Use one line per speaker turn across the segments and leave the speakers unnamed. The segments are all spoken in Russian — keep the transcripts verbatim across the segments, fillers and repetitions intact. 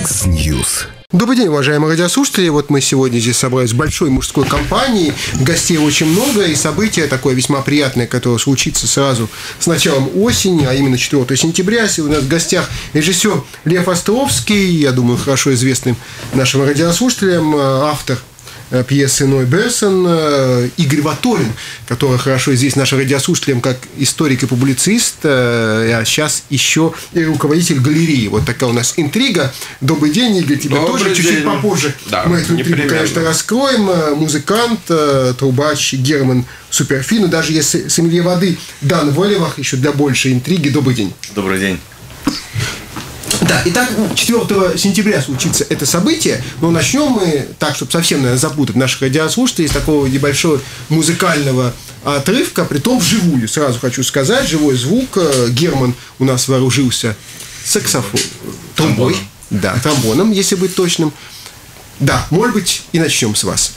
X-News.
Добрый день, уважаемые радиослушатели. Вот мы сегодня здесь собрались в большой мужской компании. Гостей очень много, и событие такое весьма приятное, которое случится сразу с началом осени, а именно четвёртого сентября. Сегодня у нас в гостях режиссер Лев Островский, я думаю, хорошо известный нашим радиослушателям, автор пьесы «Ной Берсон», Игорь Ваторин, который хорошо известен нашим радиослушателям как историк и публицист, а сейчас еще и руководитель галереи. Вот такая у нас интрига. Добрый день, Игорь, тебе
Добрый
тоже чуть-чуть
день.
попозже.
Да,
мы эту интригу,
непременно.
конечно, раскроем. Музыкант, трубач Герман Суперфин, и даже если сомелье воды Дан Волевах, еще для большей интриги. Добрый день.
Добрый день.
Да, итак, четвёртого сентября случится это событие, но начнем мы так, чтобы совсем, наверное, запутать наших радиослушателей, с такого небольшого музыкального отрывка, притом вживую, сразу хочу сказать, живой звук. Герман у нас вооружился саксофон, трубой, да, тромбоном, если быть точным. Да, может быть, и начнем с вас.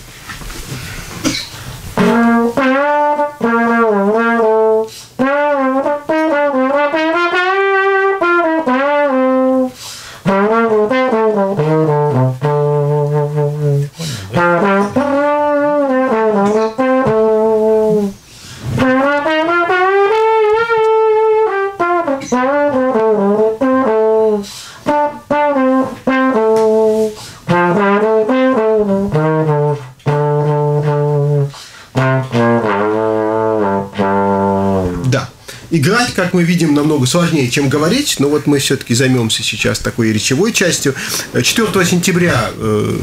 Играть, как мы видим, намного сложнее, чем говорить, но вот мы все-таки займемся сейчас такой речевой частью. четвёртого сентября э,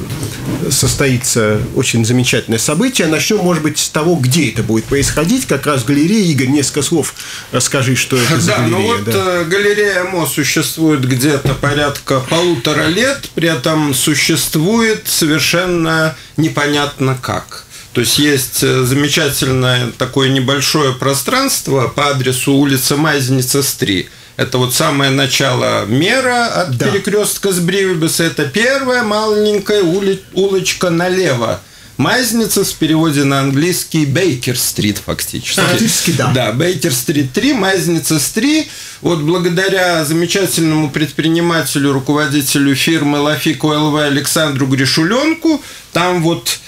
состоится очень замечательное событие. Начнем, может быть, с того, где это будет происходить, как раз в галерее. Игорь, несколько слов расскажи, что это за
да,
галерея.
Ну вот
да,
галерея МО существует где-то порядка полутора лет, при этом существует совершенно непонятно как. То есть есть замечательное такое небольшое пространство по адресу улица Майзница три. Это вот самое начало Мера от да. перекрестка с Бривибеса. Это первая маленькая ули- улочка налево. Майзница в переводе на английский Бейкер-стрит фактически.
Фактически, да.
Да, Бейкер-стрит три, Майзница три. Вот благодаря замечательному предпринимателю, руководителю фирмы Лафико эл ви Александру Гришуленку, там вот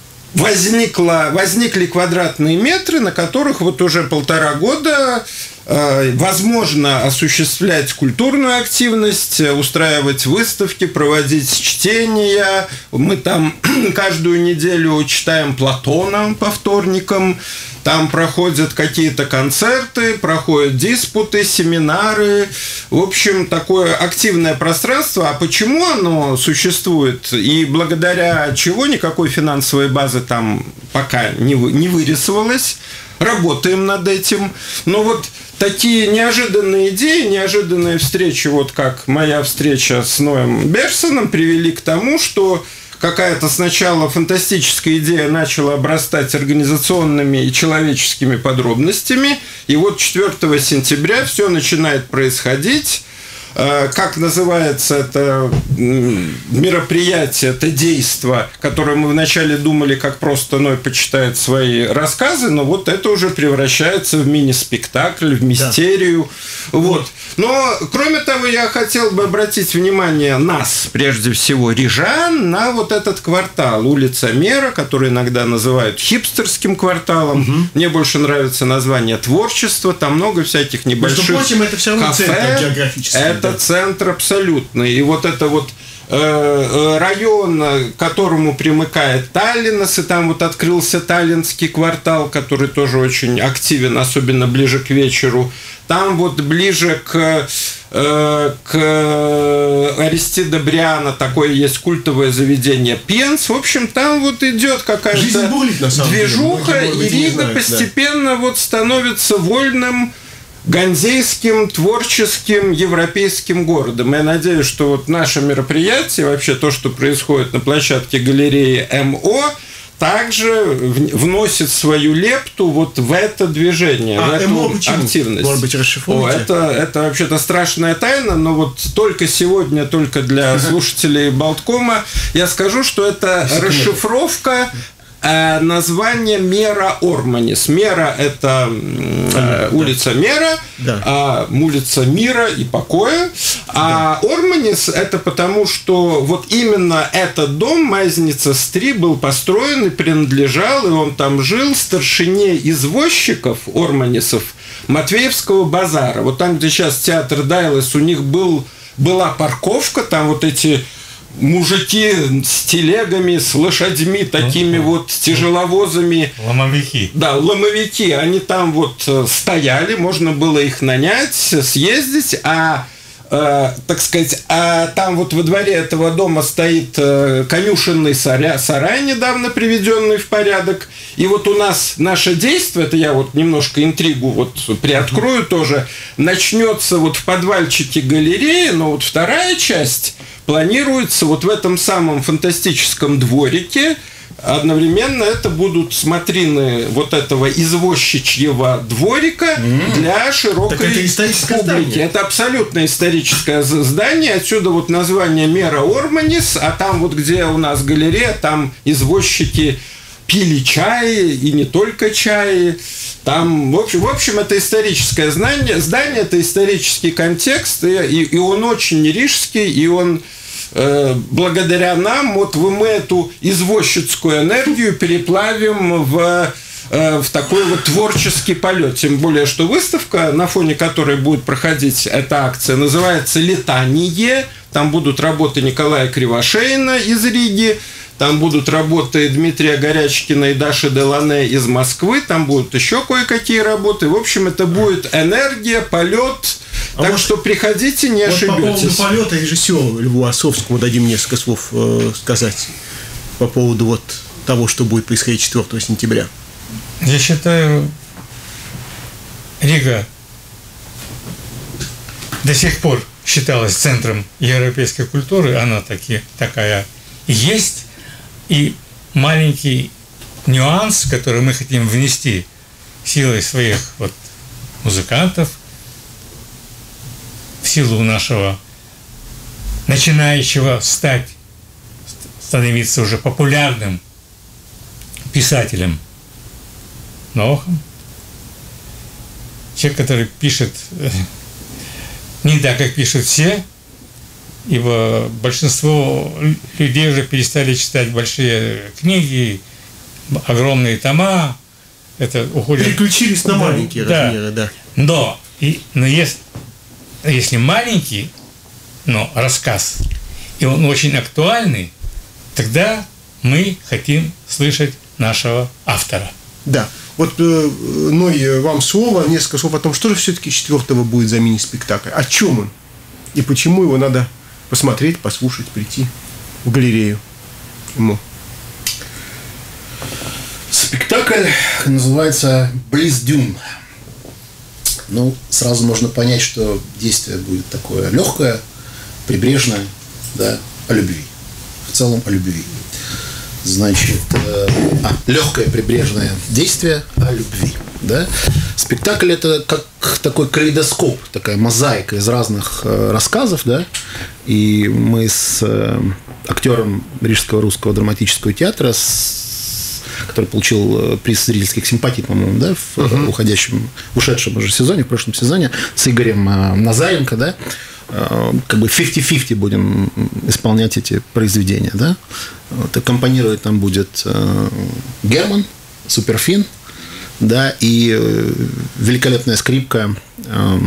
Возникло, возникли квадратные метры, на которых вот уже полтора года э, возможно осуществлять культурную активность, устраивать выставки, проводить чтения. Мы там каждую неделю читаем Платона по вторникам. Там проходят какие-то концерты, проходят диспуты, семинары. В общем, такое активное пространство. А почему оно существует и благодаря чего никакой финансовой базы там пока не, вы, не вырисовалось. Работаем над этим. Но вот такие неожиданные идеи, неожиданные встречи, вот как моя встреча с Ноем Берсоном, привели к тому, что какая-то сначала фантастическая идея начала обрастать организационными и человеческими подробностями. И вот четвёртого сентября все начинает происходить. Как называется это мероприятие, это действо, которое мы вначале думали, как просто Ной почитает свои рассказы, но вот это уже превращается в мини-спектакль, в мистерию. Да. Вот. Но, кроме того, я хотел бы обратить внимание нас, прежде всего, рижан, на вот этот квартал, улица Мера, который иногда называют хипстерским кварталом. Угу. Мне больше нравится название творчества, там много всяких небольших
между прочим, это все равно
кафе.
Центр географический.
Это да. центр абсолютный. И вот это вот э, район, к которому примыкает Таллинас, и там вот открылся Таллинский квартал, который тоже очень активен, особенно ближе к вечеру. Там вот ближе к, э, к Аристида Бриана такое есть культовое заведение Пенс. В общем, там вот идет какая-то
будет,
движуха,
деле.
и Рига
знают,
постепенно да. вот становится вольным ганзейским, творческим, европейским городом. Я надеюсь, что вот наше мероприятие, вообще то, что происходит на площадке галереи МО, также вносит свою лепту вот в это движение, а, в эту МО активность.
Может быть, расшифруете?
О, это, это вообще-то страшная тайна, но вот только сегодня, только для слушателей Болткома я скажу, что это расшифровка э, название Мера Орманис. Мера – это э, улица Мера,
да.
а улица Мира и покоя. А да. Орманис – это потому, что вот именно этот дом, Мезница-три, был построен и принадлежал, и он там жил старшине извозчиков, Орманисов, Матвеевского базара. Вот там, где сейчас театр Дайлес, у них был, была парковка, там вот эти мужики с телегами, с лошадьми, такими ну, вот тяжеловозами.
Ломовики.
Да, ломовики. Они там вот стояли, можно было их нанять, съездить, а Э, так сказать, а там вот во дворе этого дома стоит э, конюшенный сарай, сарай, недавно приведенный в порядок. И вот у нас наше действие, это я вот немножко интригу вот приоткрою uh-huh. тоже, начнется вот в подвальчике галереи, но вот вторая часть планируется вот в этом самом фантастическом дворике. Одновременно это будут смотрины вот этого извозчичьего дворика mm-hmm. для широкой
так это историческое
публики.
Здание.
Это абсолютно историческое здание. Отсюда вот название Мера Орманис, а там вот где у нас галерея, там извозчики пили чай, и не только чай. Там, в общем, в общем это историческое здание, здание, это исторический контекст, и, и он очень рижский, и он благодаря нам вот мы эту извозчицкую энергию переплавим в, в такой вот творческий полет. Тем более, что выставка, на фоне которой будет проходить эта акция, называется «Летание». Там будут работы Николая Кривошеина из Риги, там будут работы Дмитрия Горячкина и Даши Делане из Москвы, там будут еще кое-какие работы. В общем, это будет энергия, полет. А так вот, что приходите, не вот ошибетесь.
По поводу полета режиссеру Льву Осовскому дадим несколько слов э, сказать по поводу вот того, что будет происходить четвёртого сентября.
Я считаю, Рига до сих пор считалась центром европейской культуры, она таки, такая есть. И маленький нюанс, который мы хотим внести силой своих вот музыкантов, в силу нашего начинающего стать, становиться уже популярным писателем Нохом. Человек, который пишет не так, как пишут все, ибо большинство людей уже перестали читать большие книги, огромные тома. Это уходит...
Переключились на маленькие
да,
размеры, да.
Но, и, но если, если маленький, но рассказ, и он очень актуальный, тогда мы хотим слышать нашего автора.
Да. Вот, э, Ной, вам слово, несколько слов о том, что же все-таки четвертого будет за мини-спектакль. О чем он? И почему его надо посмотреть, послушать, прийти в галерею ему.
Спектакль называется «Близ дюн». Ну, сразу можно понять, что действие будет такое легкое, прибрежное, да, о любви. В целом о любви. Значит, э, а, легкое прибрежное действие о любви. Да? Спектакль – это как такой калейдоскоп, такая мозаика из разных э, рассказов, да? И мы с э, актером Рижского русского драматического театра, с, который получил приз зрительских симпатий, по-моему, да, в uh-huh. уходящем, ушедшем уже сезоне, в прошлом сезоне, с Игорем э, Назаренко, да, э, как бы пятьдесят на пятьдесят будем исполнять эти произведения, да. Вот, аккомпанировать там будет э, Герман, Суперфин, да, и э, великолепная скрипка э,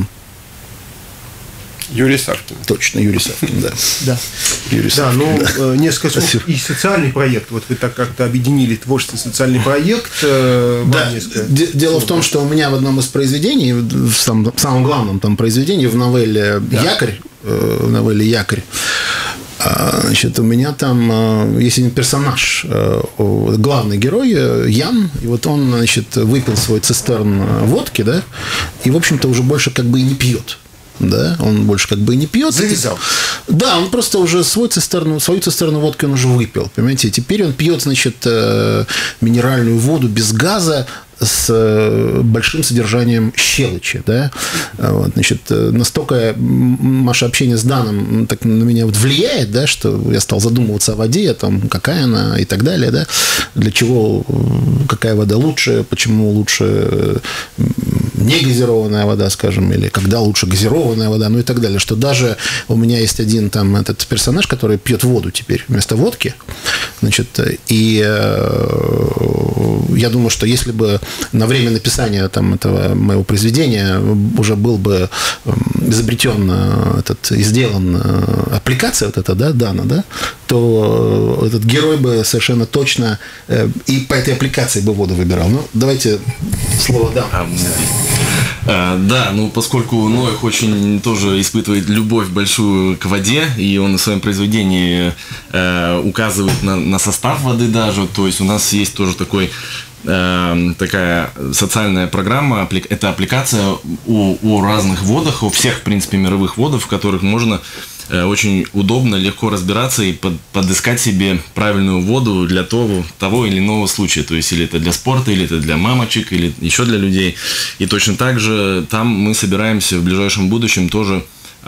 Юрий Савкин.
Точно, Юрий Савкин, да.
Да,
Юрий
да,
Савкин,
ну,
да.
Несколько слов и социальный проект. Вот вы так как-то объединили творчественный социальный проект.
Да, дело в том, что у меня в одном из произведений, в самом, в самом главном там произведении, в новелле да. «Якорь», в новелле «Якорь», значит, у меня там есть один персонаж, главный герой Ян, и вот он, значит, выпил свой цистерн водки, да, и, в общем-то, уже больше как бы и не пьет. Да, он больше как бы и не пьет.
Завязал.
Да, он просто уже свой цистерну, свою цистерну водки он уже выпил, понимаете. Теперь он пьет, значит, минеральную воду без газа, с большим содержанием щелочи, да, вот, значит, настолько наше общение с Даном так на меня вот влияет, да, что я стал задумываться о воде, о том, какая она и так далее, да, для чего, какая вода лучше, почему лучше не газированная вода, скажем, или когда лучше газированная вода, ну и так далее, что даже у меня есть один там этот персонаж, который пьет воду теперь вместо водки, значит, и э, я думаю, что если бы на время написания там этого моего произведения уже был бы изобретен этот, и сделан аппликация вот эта, да, Дана, да, то этот герой бы совершенно точно и по этой аппликации бы воду выбирал. Ну, давайте слово дам.
А, да, ну поскольку Ноэх очень тоже испытывает любовь большую к воде, и он в своем произведении э, указывает на, на состав воды даже, то есть у нас есть тоже такой такая социальная программа, это аппликация о, о разных водах, о всех, в принципе, мировых водах, в которых можно очень удобно, легко разбираться и под, подыскать себе правильную воду для того, того или иного случая. То есть, или это для спорта, или это для мамочек, или еще для людей. И точно так же там мы собираемся в ближайшем будущем тоже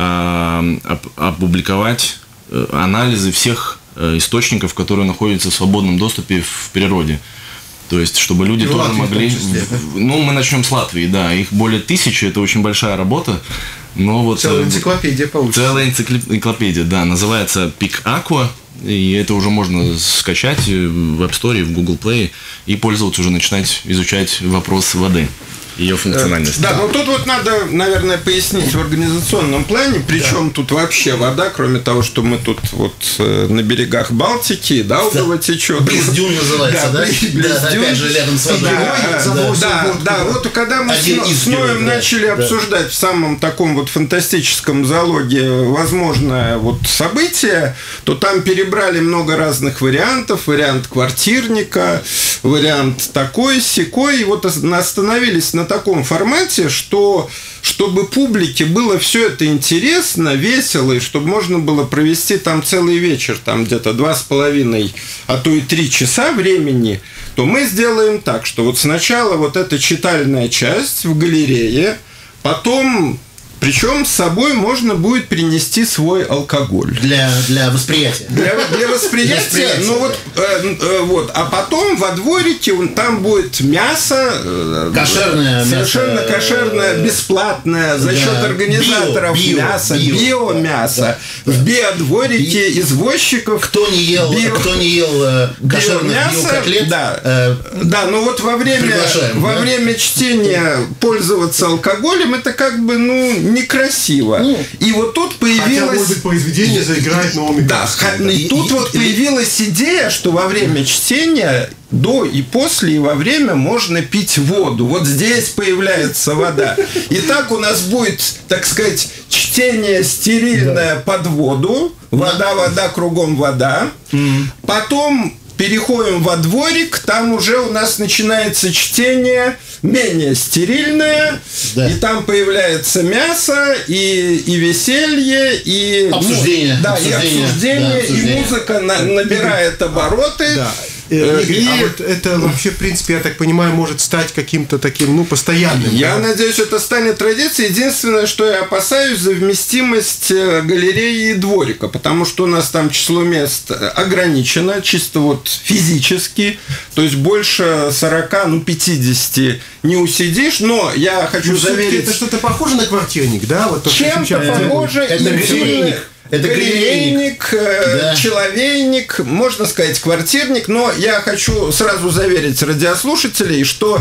э, опубликовать анализы всех источников, которые находятся в свободном доступе в природе. То есть, чтобы люди и тоже Латвии могли... Числе, да? Ну, мы начнем с Латвии, да. Их более тысячи, это очень большая работа. Но вот
целая энциклопедия получится.
Целая энциклопедия, да. Называется Peak Aqua. И это уже можно скачать в App Store, в Google Play и пользоваться, уже начинать изучать вопрос воды. Ее функциональность.
Да, но тут вот надо, наверное, пояснить в организационном плане, причем да. тут вообще вода, кроме того, что мы тут вот на берегах Балтики, Даугава да. течет.
Близдюн называется, да? Да,
Близдюн.
Да, опять же, рядом с водой.
Да, да, да, да, да, вот когда мы Один с Ноем да. начали да. обсуждать в самом таком вот фантастическом залоге возможное вот событие, то там перебрали много разных вариантов, вариант квартирника, вариант такой-сякой, и вот остановились на таком формате, что чтобы публике было все это интересно, весело, и чтобы можно было провести там целый вечер, там где-то два с половиной, а то и три часа времени, то мы сделаем так, что вот сначала вот эта читальная часть в галерее, потом... Причем с собой можно будет принести свой алкоголь.
Для, для восприятия.
Для, для восприятия. Для восприятия ну, вот, э, э, вот. А потом во дворике там будет мясо. Э,
кошерное
совершенно
мясо.
Кошерное, бесплатное, за да. счет организаторов био, мясо, био, биомясо. Да. В биодворике би... извозчиков.
Кто не ел, био... кто не ел кошерных биокотлет.
Да. Э, да, но вот во время, во да? время чтения пользоваться алкоголем, это как бы, ну, некрасиво. Ну, и вот тут появилась... Хотя,
может быть, произведение заиграет новыми
да, да, и тут и, вот и, появилась и... идея, что во время чтения до и после, и во время можно пить воду. Вот здесь появляется вода. И так у нас будет, так сказать, чтение стерильное да. под воду. Вода, вода, кругом вода. Mm. Потом... переходим во дворик, там уже у нас начинается чтение менее стерильное, да. и там появляется мясо, и, и веселье, и
обсуждение,
ну, да,
обсуждение,
и, обсуждение,
да, обсуждение.
И музыка на, набирает обороты.
Да. Игорь,
и...
а вот это вообще, в принципе, я так понимаю, может стать каким-то таким, ну, постоянным.
Я
да?
надеюсь, это станет традицией. Единственное, что я опасаюсь, совместимость галереи и дворика, потому что у нас там число мест ограничено, чисто вот физически, то есть больше сорока, ну, пятидесяти не усидишь, но я хочу ну, заверить...
Это что-то похоже на квартирник, да? Вот
чем-то похоже.
Это галерейник.
Это галерейник, да. человейник, можно сказать, квартирник, но я хочу сразу заверить радиослушателей, что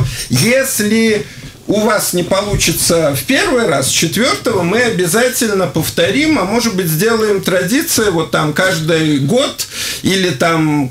если у вас не получится в первый раз, с четвертого мы обязательно повторим, а может быть сделаем традицию, вот там каждый год или там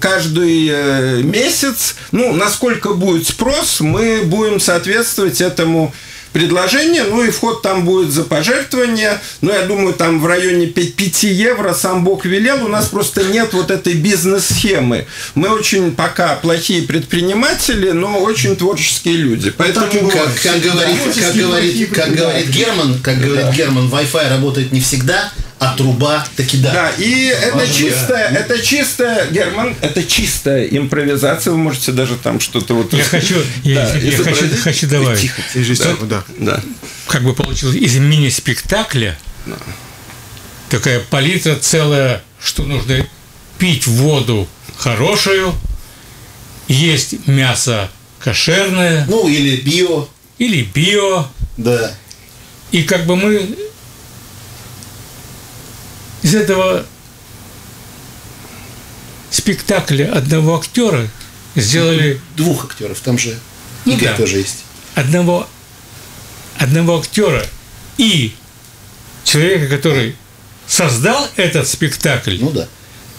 каждый месяц, ну, насколько будет спрос, мы будем соответствовать этому предложение, ну и вход там будет за пожертвование, но я думаю, там в районе пяти евро, сам Бог велел, у нас просто нет вот этой бизнес-схемы. Мы очень пока плохие предприниматели, но очень творческие люди. Поэтому,
как, как, говорит, как, говорит, как говорит Герман, как говорит да. Герман, Wi-Fi работает не всегда, а труба таки да.
Да, и это чистая, это чистая, Герман, это чистая импровизация. Вы можете даже там что-то вот...
Я хочу, я,
да,
я хочу, хочу добавить.
Тихо.
Режиссер, да.
Да.
Как бы получилось из мини-спектакля
Да.
такая палитра целая, что нужно пить воду хорошую, есть мясо кошерное
Ну, или био,
или био.
да.
И как бы мы из этого спектакля одного актера сделали
Двух актеров, там же Игорь
Да.
тоже есть.
одного, одного актера и человека, который создал этот спектакль,
Ну да.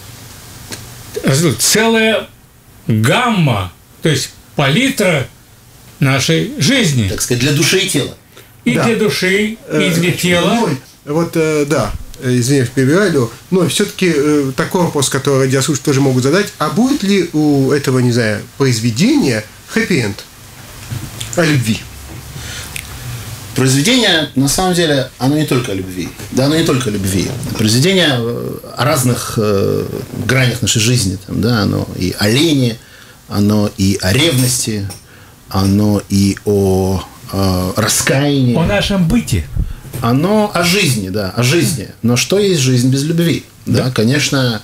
целая гамма, то есть палитра нашей жизни.
Так сказать, для души и тела.
И
Да.
для души, и для тела.
Ной, вот, э, да, э, извиняюсь, перебиваю, но все-таки э, такой вопрос, который радиослушатели тоже могут задать, а будет ли у этого, не знаю, произведения хэппи-энд о любви?
Произведение, на самом деле, оно не только о любви. Да, оно не только о любви. Произведение э, о разных э, гранях нашей жизни. Там, да, оно и о лени, оно и о ревности, оно и о э, раскаянии.
О нашем быте.
Оно о жизни, да, о жизни. Но что есть жизнь без любви? Да, да. Конечно,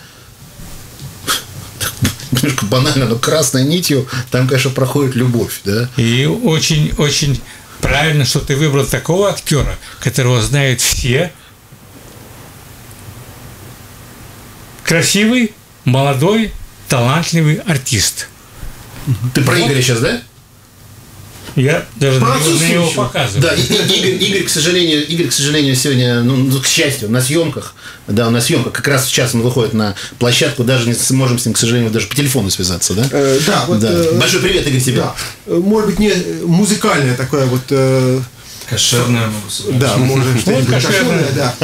немножко банально, но красной нитью там, конечно, проходит любовь, да.
И очень-очень правильно, что ты выбрал такого актера, которого знают все. Красивый, молодой, талантливый артист.
Ты про Игоря сейчас, да?
Я даже на него, на него показываю.
Да, и- и- Игорь, Игорь, к сожалению, Игорь, к сожалению, сегодня, ну, к счастью, на съемках, да, на съемках, как раз сейчас он выходит на площадку, даже не сможем с ним, к сожалению, даже по телефону связаться, да?
Э, да, вот,
Да.
э,
Большой привет, Игорь, тебе.
Да. Э, Может быть, не музыкальное такое вот... э,
Кошерная могу сказать.
да, может, что-нибудь
кошерное.
кошерное, да.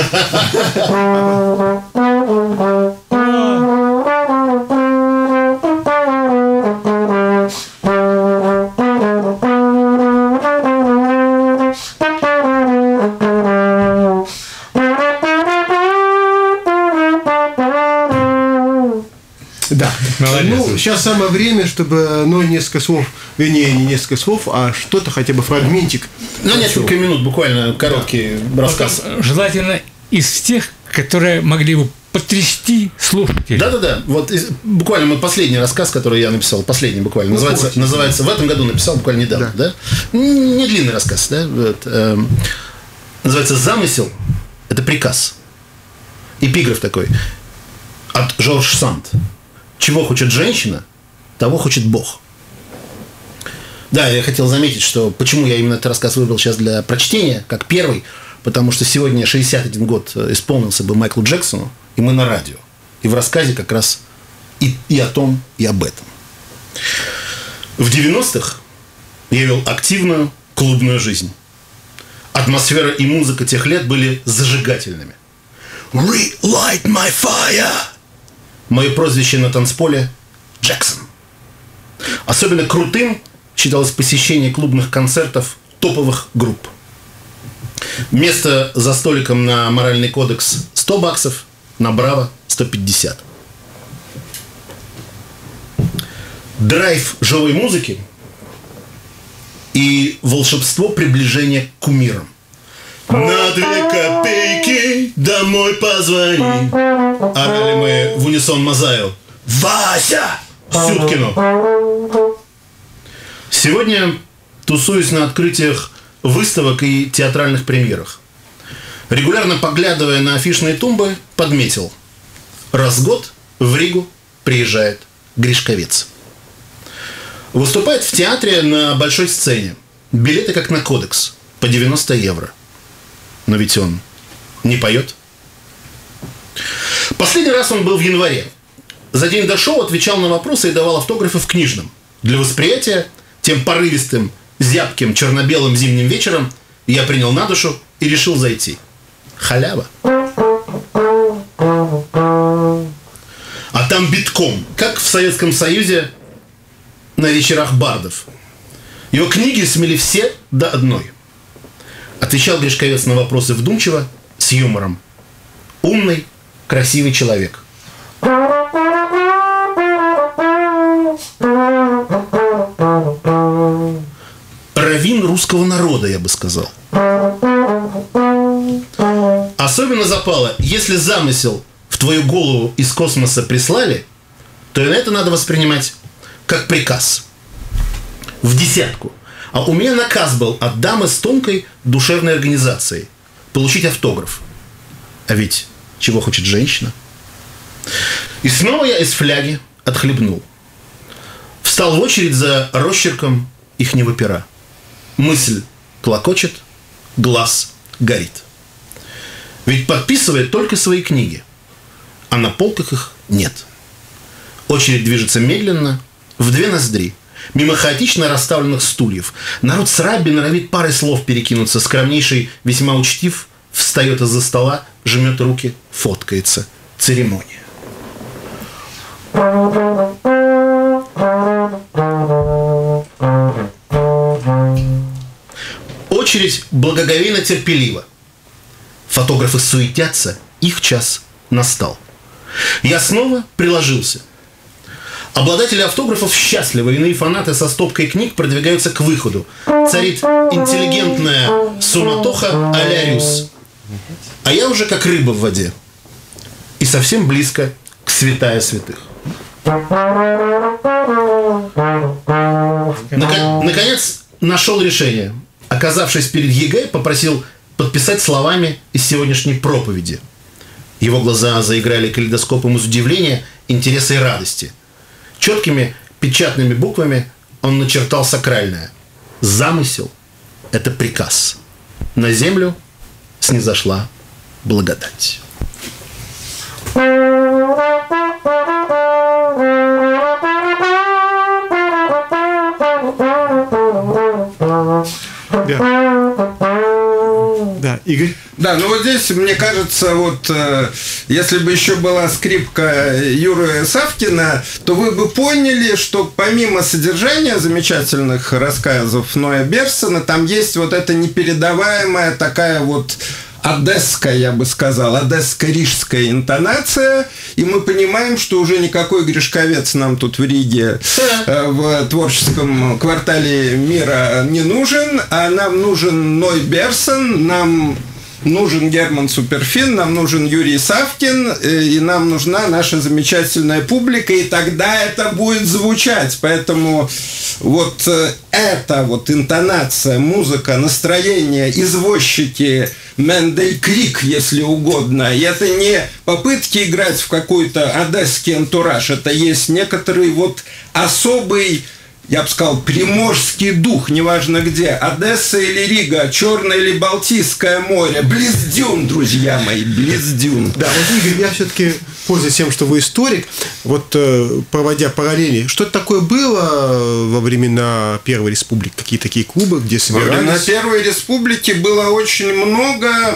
Да.
Молодец.
Ну, сейчас самое время, чтобы, ну, несколько слов, вернее, не несколько слов, а что-то, хотя бы фрагментик.
Ну, несколько минут, буквально короткий рассказ.
Желательно из тех, которые могли бы потрясти слушателей.
Да-да-да, вот из- буквально мой последний рассказ, который я написал, последний буквально, называется,
очень.
называется, в этом году написал, буквально недавно, да? Н- Не длинный рассказ, да? Вот, эм, называется «Замысел – это приказ». Эпиграф такой от Жорж Санд. Чего хочет женщина, того хочет Бог. Да, я хотел заметить, что почему я именно этот рассказ выбрал сейчас для прочтения, как первый, потому что сегодня шестьдесят один год исполнился бы Майклу Джексону, и мы на радио. И в рассказе как раз и, и о том, и об этом. В девяностых я вел активную клубную жизнь. Атмосфера и музыка тех лет были зажигательными. Relight my fire! Мое прозвище на танцполе – Джексон. Особенно крутым считалось посещение клубных концертов топовых групп. Место за столиком на моральный кодекс – сто баксов, на Браво – сто пятьдесят. Драйв живой музыки и волшебство приближения к кумирам. На две копейки домой позвони. Орали мы в унисон Мазаев. Вася! Сюткину. Сегодня тусуюсь на открытиях выставок и театральных премьерах. Регулярно поглядывая на афишные тумбы, подметил. Раз в год в Ригу приезжает Гришковец. Выступает в театре на большой сцене. Билеты как на кодекс. По девяносто евро. Но ведь он не поет. Последний раз он был в январе. За день до шоу отвечал на вопросы и давал автографы в книжном. Для восприятия тем порывистым, зябким, черно-белым зимним вечером я принял на душу и решил зайти. Халява. А там битком, как в Советском Союзе на вечерах бардов. Его книги смели все до одной. Отвечал Гришковец на вопросы вдумчиво, с юмором. умный, красивый человек. Раввин русского народа, я бы сказал. Особенно запало, если замысел в твою голову из космоса прислали, то и на это надо воспринимать как приказ. В десятку. А у меня наказ был от дамы с тонкой душевной организацией получить автограф. А ведь чего хочет женщина? И снова я из фляги отхлебнул. Встал в очередь за росчерком ихнего пера. Мысль клокочет, глаз горит. Ведь подписывает только свои книги, а на полках их нет. Очередь движется медленно, в две ноздри, мимо хаотично расставленных стульев. Народ с рабби норовит парой слов перекинуться. Скромнейший, весьма учтив, встает из-за стола, жмет руки, фоткается. Церемония. Очередь благоговейно терпелива. Фотографы суетятся, их час настал. Я снова приложился. Обладатели автографов счастливы, иные фанаты со стопкой книг продвигаются к выходу. Царит интеллигентная суматоха а-ля Рюс. А я уже как рыба в воде. И совсем близко к святая святых. Наконец нашел решение. Оказавшись перед ЕГЭ, попросил подписать словами из сегодняшней проповеди. Его глаза заиграли калейдоскопом из удивления, интереса и радости. Четкими печатными буквами он начертал сакральное. Замысел – это приказ. На землю снизошла благодать.
Да, Игорь?
Да, ну вот здесь, мне кажется, вот э, если бы еще была скрипка Юры Савкина, то вы бы поняли, что помимо содержания замечательных рассказов Ноя Берсона, там есть вот эта непередаваемая такая вот одесская, я бы сказал, одесско-рижская интонация, и мы понимаем, что уже никакой Гришковец нам тут в Риге э, в творческом квартале мира не нужен, а нам нужен Ной Берсон, нам нужен Герман Суперфин, нам нужен Юрий Савкин, и нам нужна наша замечательная публика, и тогда это будет звучать. Поэтому вот эта вот интонация, музыка, настроение, извозчики, Мендель Крик, если угодно, и это не попытки играть в какой-то одесский антураж, это есть некоторый вот особый, я бы сказал, приморский дух, неважно где, Одесса или Рига, Черное или Балтийское море, близ дюн, друзья мои, близ дюн.
Да, вот, Игорь, я все-таки, пользуясь тем, что вы историк, вот проводя параллели, что такое было во времена Первой Республики? Какие такие клубы, где собирались?
Во времена Первой Республики было очень много,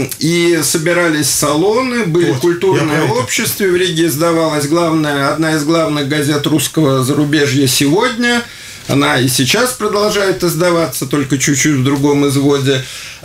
и собирались салоны, были вот, культурные общества, в Риге издавалась главная, одна из главных газет русского зарубежья «Сегодня». Она и сейчас продолжает издаваться, только чуть-чуть в другом изводе.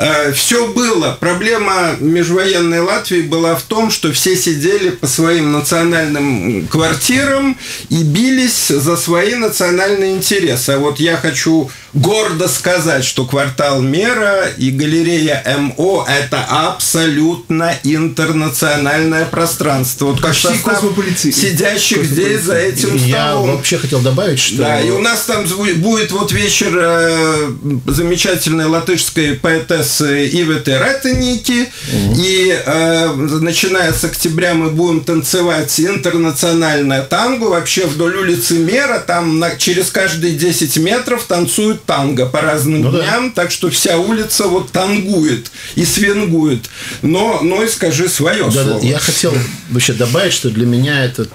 Все было. Проблема межвоенной Латвии была в том, что все сидели по своим национальным квартирам и бились за свои национальные интересы. А вот я хочу гордо сказать, что квартал Мера и галерея МО – это абсолютно интернациональное пространство. Вот как состав сидящих здесь за этим столом.
Я вообще хотел добавить, что...
Да, и у нас там будет вот вечер э, замечательной латышской поэтессы Иветы Ретеники, mm-hmm. и э, начиная с октября мы будем танцевать интернациональное танго. Вообще вдоль улицы Мера там на, через каждые десять метров танцуют танго по разным ну, дням, да. Так что вся улица вот тангует и свингует. Но, но и скажи свое да, слово.
Да, я хотел вообще добавить, что для меня этот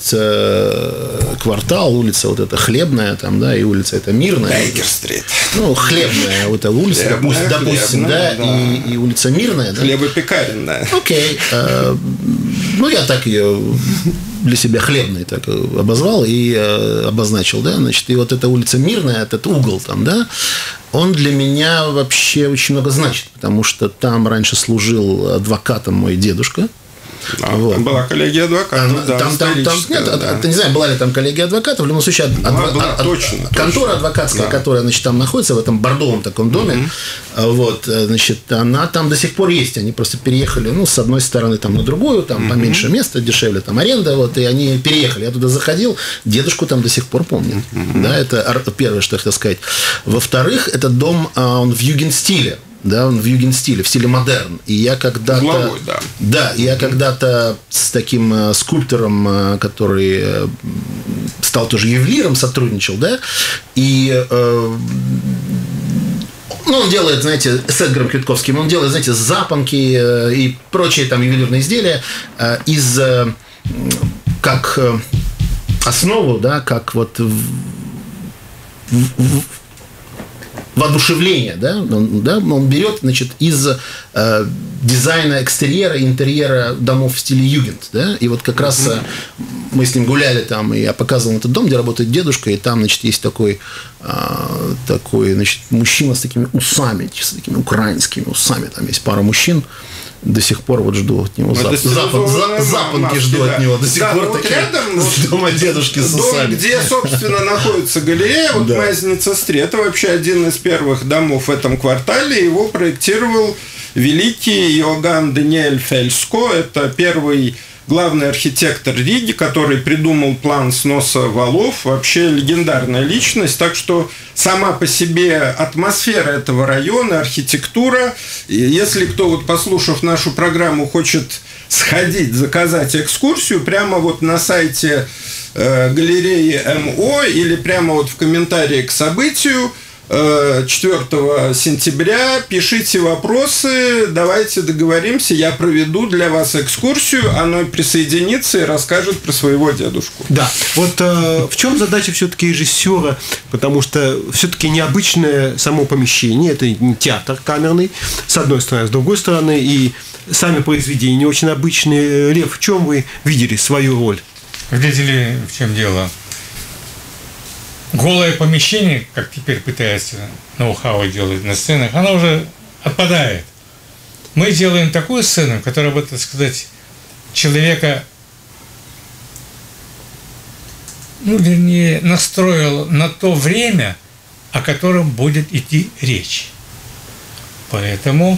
э, квартал, улица вот эта Хлебная, там, да, и улица эта Мирная.
Бейкер-стрит.
Ну, Хлебная вот эта улица,
Хлебная,
допустим, допустим
хлебная,
да,
да.
И, и улица Мирная. Да?
Хлебопекаренная.
Окей. Э, ну, я так ее для себя Хлебной так обозвал и э, обозначил, да, значит, и вот эта улица Мирная, этот угол там, да, он для меня вообще очень много значит, потому что там раньше служил адвокатом мой дедушка,
Да,
вот.
Там была коллегия адвокатов,
А,
да,
там, там, там, нет,
да.
ты не знаю, была ли там коллегия адвокатов, в любом случае,
Была,
адво,
была,
ад,
точно,
контора
точно.
адвокатская,
Да.
которая, значит, там находится в этом бордовом таком доме, mm-hmm. вот, значит, она там до сих пор есть, они просто переехали, ну, с одной стороны там на другую, там mm-hmm. поменьше места, дешевле там аренда, вот, и они переехали, я туда заходил, дедушку там до сих пор помнят, mm-hmm. да, это первое, что я хотел сказать. Во-вторых, этот дом, он в югенстиле. Да, он в югенстиле, в стиле модерн. И я когда-то...
Угловой, да.
Да, я когда-то с таким э, скульптором, э, который э, стал тоже ювелиром, сотрудничал, да, и... Э, ну, он делает, знаете, с Эдгаром Квитковским, он делает, знаете, запонки э, и прочие там ювелирные изделия э, из... Э, как э, основу, да, как вот... В, в, воодушевление, да, он, да, он берет, значит, из э, дизайна экстерьера и интерьера домов в стиле югент, да, и вот как раз э, мы с ним гуляли там, и я показывал этот дом, где работает дедушка, и там, значит, есть такой, э, такой, значит, мужчина с такими усами, с такими украинскими усами, там есть пара мужчин, до сих пор вот жду от него зап... Запад, за... запонки жду да. от него до сих
да,
пор
вот
такие
рядом
с
вот,
дома дедушки с
дом,
усами.
где, собственно, находится галерея, вот да. Мезница-три, это вообще один из первых домов в этом квартале, его проектировал великий Иоганн Даниэль Фельско, это первый главный архитектор Риги, который придумал план сноса валов, вообще легендарная личность, так что сама по себе атмосфера этого района, архитектура, если кто, вот послушав нашу программу, хочет сходить, заказать экскурсию, прямо вот на сайте э, галереи МО или прямо вот в комментарии к событию четвёртого сентября пишите вопросы, давайте договоримся, я проведу для вас экскурсию, оно присоединится и расскажет про своего дедушку.
Да, вот э, в чем задача все-таки режиссера, потому что все-таки необычное само помещение, это не театр камерный, с одной стороны, с другой стороны, и сами произведения очень обычные. Лев, в чем вы видели свою роль?
Видели, в чем дело? Голое помещение, как теперь пытается ноу-хау делать на сценах, оно уже отпадает. Мы делаем такую сцену, которая бы, так сказать, человека, ну, вернее, настроила на то время, о котором будет идти речь. Поэтому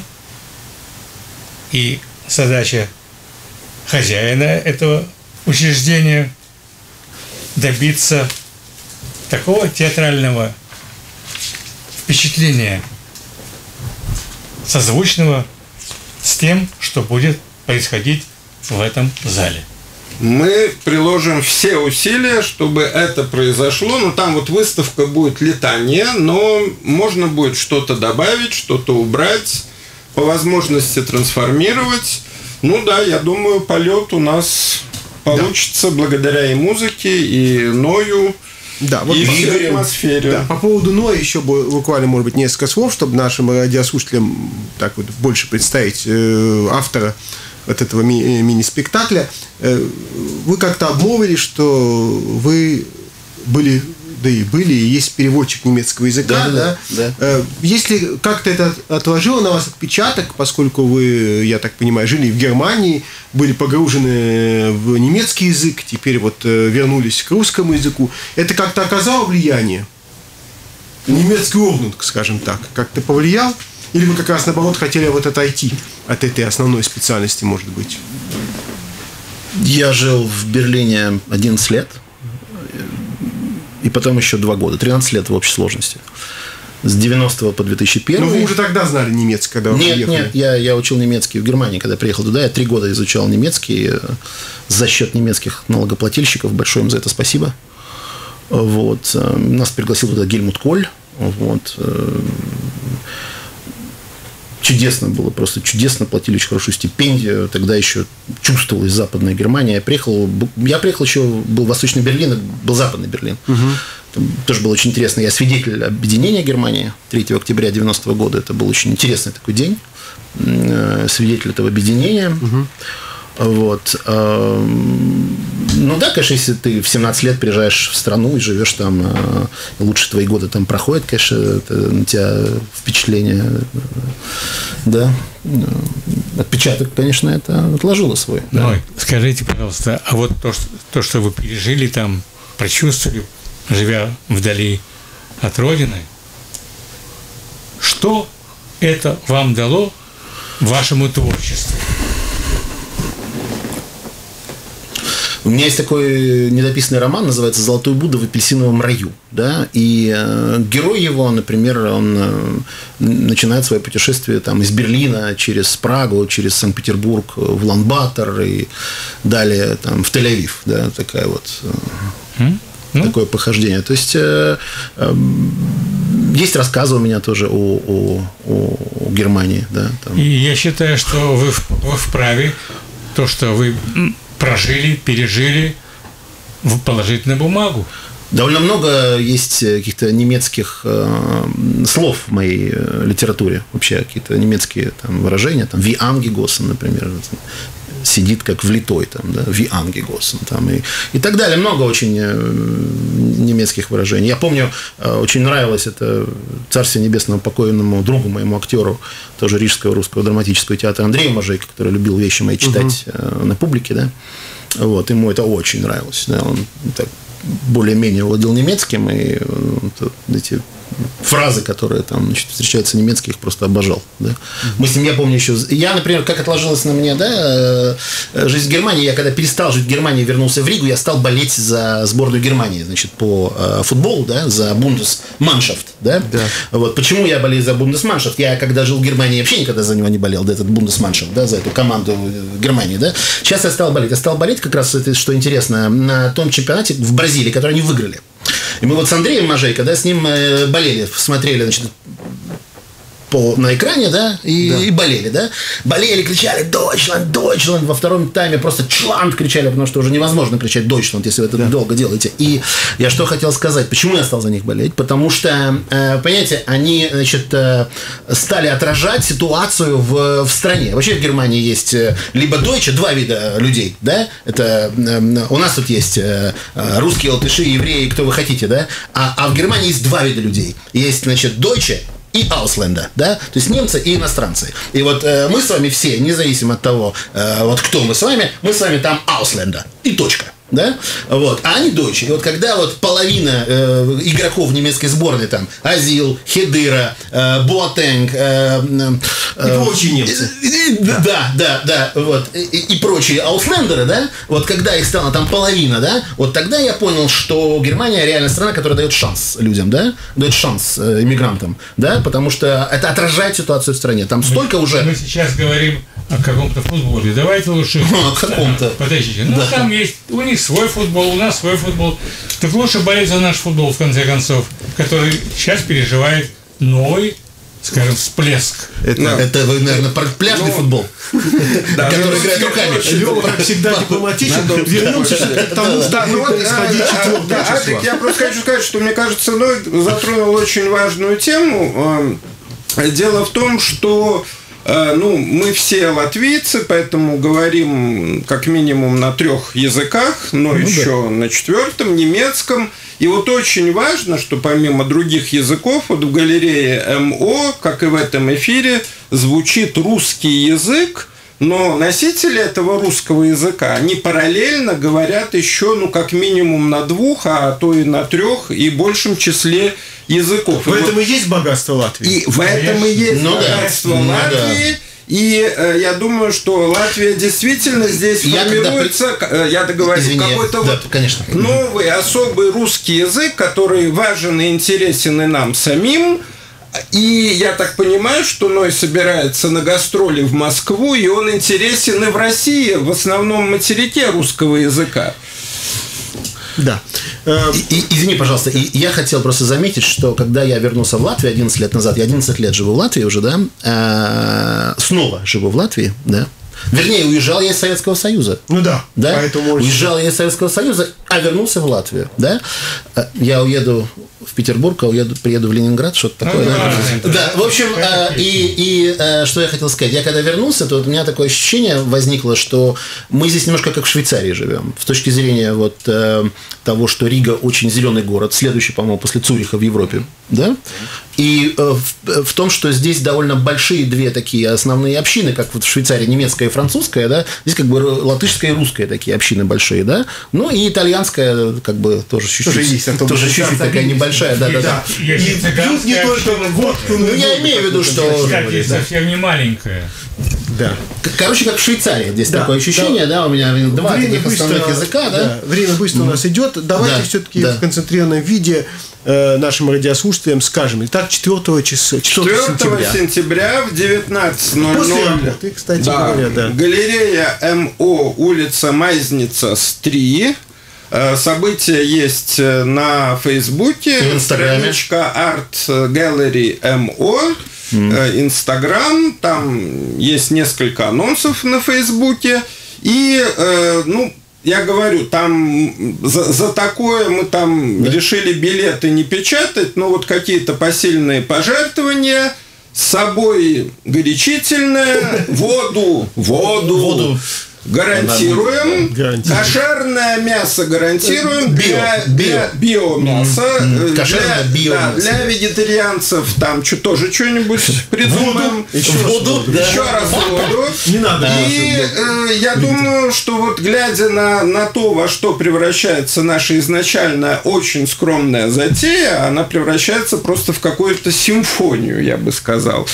и задача хозяина этого учреждения добиться такого театрального впечатления, созвучного с тем, что будет происходить в этом зале.
Мы приложим все усилия, чтобы это произошло. Ну, там вот выставка будет летание, но можно будет что-то добавить, что-то убрать, по возможности трансформировать. Ну да, я думаю, полет у нас получится да. благодаря и музыке, и Ною.
Да, вот
и
по,
всей атмосфере.
Да, по поводу Ноя еще буквально, может быть, несколько слов, чтобы нашим радиослушателям так вот больше представить э, автора вот этого ми- мини-спектакля. Э, вы как-то обмолвили, что вы были, да и были, и есть переводчик немецкого языка, да? да, да. Э, если как-то это отложило на вас отпечаток, поскольку вы, я так понимаю, жили в Германии, были погружены в немецкий язык, теперь вот вернулись к русскому языку. Это как-то оказало влияние? Немецкий орднунг, скажем так, как-то повлиял? Или вы как раз наоборот хотели вот отойти от этой основной специальности, может быть?
Я жил в Берлине одиннадцать лет, и потом еще два года, тринадцать лет в общей сложности. С девяностого по две тысячи первый.
Но вы уже тогда знали немецкий, когда вы
нет,
приехали?
Нет, я, я учил немецкий в Германии, когда приехал туда. Я три года изучал немецкий за счет немецких налогоплательщиков. Большое им за это спасибо. Вот. Нас пригласил туда Гельмут Коль. Вот. Чудесно было, просто чудесно, платили очень хорошую стипендию. Тогда еще чувствовалась Западная Германия. Я приехал, я приехал еще, был Восточный Берлин, был Западный Берлин. Угу. Там тоже было очень интересно. Я свидетель объединения Германии третьего октября девяностого года. Это был очень интересный такой день. Свидетель этого объединения. Угу. Вот. Ну да, конечно, если ты в семнадцать лет приезжаешь в страну и живешь там, лучше твои годы там проходят, конечно, это на тебя впечатление, да. отпечаток, конечно, это отложило свой. Да.
Ной, скажите, пожалуйста, а вот то, что, то, что вы пережили там, прочувствовали, живя вдали от Родины, что это вам дало вашему творчеству?
У меня есть такой недописанный роман, называется «Золотой Будда в апельсиновом раю». Да? И э, герой его, например, он э, начинает свое путешествие там, из Берлина через Прагу, через Санкт-Петербург в Улан-Батор и далее там, в Тель-Авив. Да? Такая вот, э, mm? ну? Такое похождение. То есть, э, э, есть рассказы у меня тоже о, о, о, о Германии. Да? Там.
И я считаю, что вы, вы вправе то, что вы прожили, пережили, положить на бумагу.
Довольно много есть каких-то немецких э, слов в моей э, литературе. Вообще какие-то немецкие там, выражения. Там, «Wie angegosен», например. Сидит как влитой. Там, да, «Wie angegosен». Там, и, и так далее. Много очень э, немецких выражений. Я помню, э, очень нравилось это «Царствие небесному» покойному другу моему актеру, тоже Рижского русского драматического театра, Андрею Можейко, который любил вещи мои читать угу. э, на публике. Да? Вот, ему это очень нравилось. Да? Он так более-менее владел немецким, и вот, эти фразы, которые там значит, встречаются немецкие, их просто обожал. Да? Mm-hmm. Мы с ним, я помню еще... Я, например, как отложилось на мне да, жизнь в Германии, я когда перестал жить в Германии, вернулся в Ригу, я стал болеть за сборную Германии, значит, по э, футболу, да, за Бундесманшафт. Да? Да. Вот. Почему я болею за Бундесманшафт? Я, когда жил в Германии, вообще никогда за него не болел, да, этот Бундесманшафт, да, за эту команду в Германии. Да? Сейчас я стал болеть. Я стал болеть, как раз, это, что интересно, на том чемпионате в Бразилии, который они выиграли. И мы вот с Андреем Можейко, да, с ним болели, смотрели, значит, по, на экране, да, и, да, и болели, да. Болели, кричали «Дойчланд, Дойчланд». Во втором тайме просто «Чланд» кричали, потому что уже невозможно кричать «Дойчланд», если вы это да. долго делаете. И я что хотел сказать, почему я стал за них болеть? Потому что, понимаете, они, значит, стали отражать ситуацию в, в стране. Вообще в Германии есть либо дойче, два вида людей, да, это у нас тут есть русские, латыши, евреи, кто вы хотите, да, а, а в Германии есть два вида людей. Есть, значит, дойче и Ausländer, да, то есть немцы и иностранцы. И вот э, мы с вами все, независимо от того, э, вот кто мы с вами, мы с вами там Ausländer и точка. Да? Вот. А они дойче. И вот когда вот половина э, игроков немецкой сборной там Азил, Хедыра, э, Боатенг э, э,
и прочие немцы.
Э, да, да, да, да вот, и, и прочие ауслендеры, да, вот когда их стало там половина, да, вот тогда я понял, что Германия реально страна, которая дает шанс людям, да, дает шанс э, иммигрантам, да, потому что это отражает ситуацию в стране. Там мы, столько уже.
Мы сейчас говорим о каком-то футболе. Давайте лучше.
О каком-то.
Подождите. Ну,
да.
Там есть у них свой футбол, у нас свой футбол. Так лучше болеть за наш футбол, в конце концов, который сейчас переживает новый, скажем, всплеск.
Это, no. это вы, наверное, пляжный no. футбол, который играет руками.
Лёва всегда дипломатичен. Вернемся к тому, что будет происходить четвёртого числа.
Я просто хочу сказать, что, мне кажется, Ной затронул очень важную тему. Дело в том, что ну, мы все латвийцы, поэтому говорим как минимум на трех языках, но ну, еще да. на четвертом, немецком. И вот очень важно, что помимо других языков, вот в галерее МО, как и в этом эфире, звучит русский язык, но носители этого русского языка, они параллельно говорят еще, ну, как минимум на двух, а то и на трех, и большем числе языков.
В и этом вот, и есть богатство Латвии.
И в этом и есть ну, богатство да. Латвии. Ну, да. И э, я думаю, что Латвия действительно здесь я формируется, когда... я договорю, Извини, какой-то да, вот конечно. новый особый русский язык, который важен и интересен и нам самим. И я так понимаю, что Ной собирается на гастроли в Москву, и он интересен и в России, в основном материке русского языка.
Да. И, и, извини, пожалуйста, и я хотел просто заметить, что когда я вернулся в Латвию одиннадцать лет назад, я одиннадцать лет живу в Латвии уже, да, снова живу в Латвии, да, Вернее, уезжал я из Советского Союза.
Ну да,
Да?
поэтому...
Уезжал я из Советского Союза, а вернулся в Латвию. Да? Я уеду в Петербург, а уеду, приеду в Ленинград, что-то такое.
Ну,
да?
да,
Да, в общем, и, и что я хотел сказать. Я когда вернулся, то вот у меня такое ощущение возникло, что мы здесь немножко как в Швейцарии живем. С точки зрения вот того, что Рига очень зеленый город, следующий, по-моему, после Цюриха в Европе. Да? И в, в том, что здесь довольно большие две такие основные общины, как вот в Швейцарии немецкая и французская, да, здесь как бы латышская и русская такие общины большие, да, ну и итальянская как бы тоже чуть-чуть,
Тоже есть, а то
тоже
будет
чуть-чуть такая
есть.
небольшая, да, да, да.
Есть
И пьют не только водку, но
Ну
и
я
воду,
имею в виду,
как
что,
Кстати, совсем не маленькая.
Да.
короче, как в Швейцарии, здесь
Да,
такое ощущение, да, у меня два
Время
таких основных
быстро-
языка, да.
Время быстро у нас идет. Давайте
Да,
все-таки
да.
в концентрированном виде э, нашим радиослушателям скажем. Итак, четвёртого числа, четвёртого
четвёртого
сентября.
сентября в девятнадцать ноль ноль.
После работы, кстати
Да,
говоря, да.
галерея МО, улица Майзница, три. Э, Событие есть э, на Фейсбуке.
И в Инстаграме.
Страничка Art Gallery МО. э, Инстаграм. Там есть несколько анонсов на Фейсбуке. И, э, ну, я говорю, там за, за такое мы там решили билеты не печатать, но вот какие-то посильные пожертвования. С собой горячительное, воду, воду,
Воду.
гарантируем,
Гарантируем.
кошерное мясо гарантируем,
Био,
для,
био.
для биомяса, э,
Кошерное
для,
биомясо.
да, для вегетарианцев там чё, тоже что-нибудь придумаем,
Еще
Воду, да.
еще раз воду.
Не надо.
И э, я думаю, что вот глядя на, на то, во что превращается наша изначальная очень скромная затея, она превращается просто в какую-то симфонию, я бы сказал.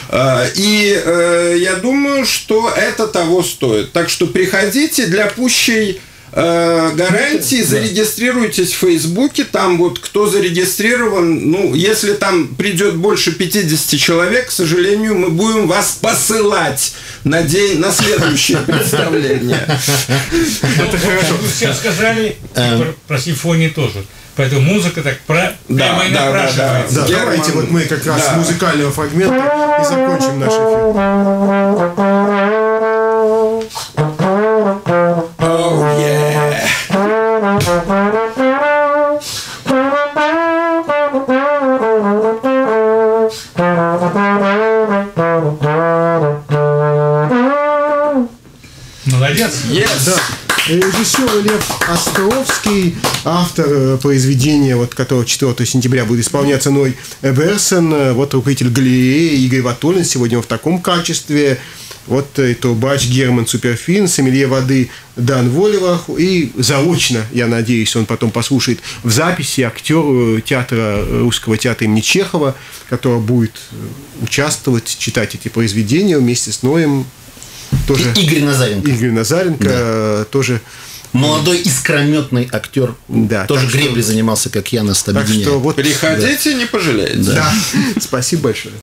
Э, И э, я думаю, что это того стоит. Так что приходите для пущей э, гарантии, зарегистрируйтесь в Фейсбуке, там вот кто зарегистрирован, ну, если там придет больше пятьдесят человек, к сожалению, мы будем вас посылать на день, на следующее представление.
Это хорошо. Вы сейчас сказали, и про- про симфонии тоже. Поэтому музыка так про- прямо и
да, да,
напрашивается.
Да,
Герман,
давайте вот мы как раз
да.
с музыкального фрагмента и закончим наш эфир.
Oh, yeah.
Молодец.
Yes.
Да. Режиссер Лев Островский, автор э, произведения, вот, которого четвёртого сентября будет исполняться Ной Берсен, э, вот руководитель галереи Игорь Ватулин, сегодня в таком качестве. Вот и трубач Герман Суперфин, сомелье воды Дан Волевах. И заочно, я надеюсь, он потом послушает в записи актер театра, русского театра имени Чехова, который будет участвовать, читать эти произведения вместе с Ноем. Тоже
Игорь Назаренко.
Игорь Назаренко, э, тоже.
Молодой искрометный актер.
Да,
тоже
так что-
греблей занимался, как я, на
Так
Стабедине.
что вот.
Приходите, не пожалеете.
Да. Спасибо большое.